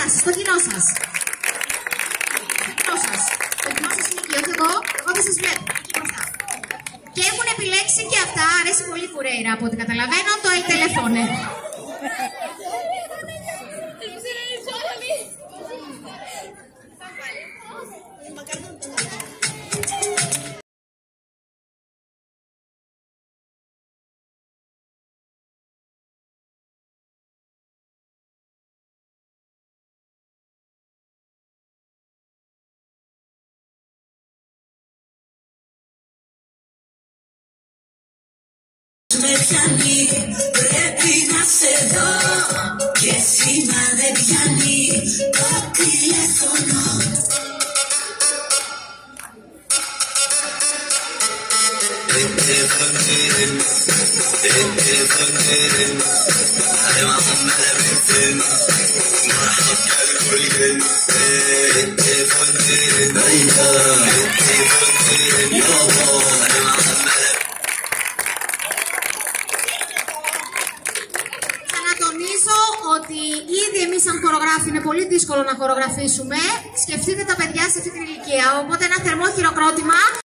στο κοινό σας. Το κοινό σας είναι εκεί, όχι εγώ δεν σας βλέπω. Και έχουν επιλέξει και αυτά, αρέσει πολύ Φουρέιρα από ό,τι καταλαβαίνω, το El Telefone. Με πιάνει, πρέπει να σε δω και σήμα δεν πιάνει το τηλέφωνο. Ξανατονίζω ότι ήδη εμείς σαν χορογράφοι είναι πολύ δύσκολο να χορογραφήσουμε. Σκεφτείτε τα παιδιά σε αυτή την ηλικία, οπότε ένα θερμό χειροκρότημα.